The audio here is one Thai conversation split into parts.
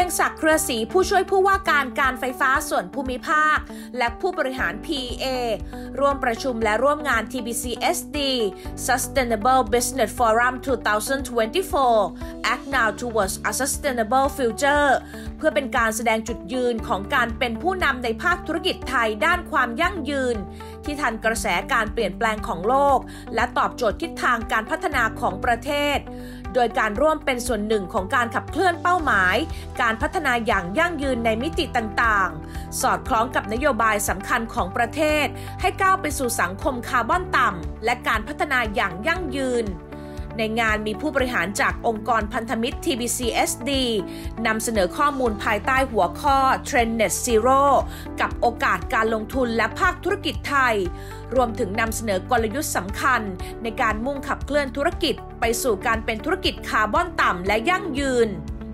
ศักดิ์เครือศรีผู้ช่วยผู้ว่าการไฟฟ้าส่วนภูมิภาคและผู้บริหาร PEA ร่วมประชุมและร่วมงาน TBCSD Sustainable Business Forum 2024 Act Now Towards a Sustainable Future เพื่อเป็นการแสดงจุดยืนของการเป็นผู้นำในภาคธุรกิจไทยด้านความยั่งยืนที่ทันกระแสการเปลี่ยนแปลงของโลกและตอบโจทย์ทิศทางการพัฒนาของประเทศโดยการร่วมเป็นส่วนหนึ่งของการขับเคลื่อนเป้าหมายการพัฒนาอย่างยั่งยืนในมิติต่างๆสอดคล้องกับนโยบายสำคัญของประเทศให้ก้าวไปสู่สังคมคาร์บอนต่ำและการพัฒนาอย่างยั่งยืนในงานมีผู้บริหารจากองค์กรพันธมิตร TBCSD นำเสนอข้อมูลภายใต้หัวข้อ Trend Net Zero กับโอกาสการลงทุนและภาคธุรกิจไทยรวมถึงนำเสนอกลยุทธ์สำคัญในการมุ่งขับเคลื่อนธุรกิจไปสู่การเป็นธุรกิจคาร์บอนต่ำและยั่งยืน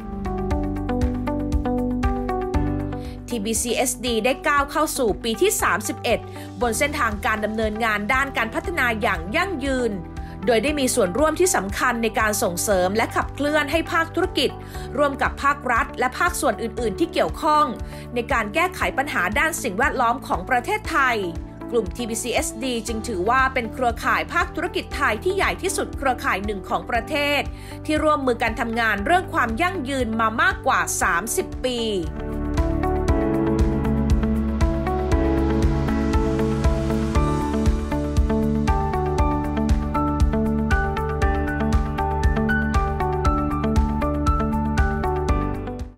TBCSD ได้ก้าวเข้าสู่ปีที่ 31 บนเส้นทางการดำเนินงานด้านการพัฒนาอย่างยั่งยืนโดยได้มีส่วนร่วมที่สำคัญในการส่งเสริมและขับเคลื่อนให้ภาคธุรกิจร่วมกับภาครัฐและภาคส่วนอื่นๆที่เกี่ยวข้องในการแก้ไขปัญหาด้านสิ่งแวดล้อมของประเทศไทยกลุ่ม TBCSD จึงถือว่าเป็นเครือข่ายภาคธุรกิจไทยที่ใหญ่ที่สุดเครือข่ายหนึ่งของประเทศที่ร่วมมือกันทำงานเรื่องความยั่งยืนมามากกว่า 30 ปี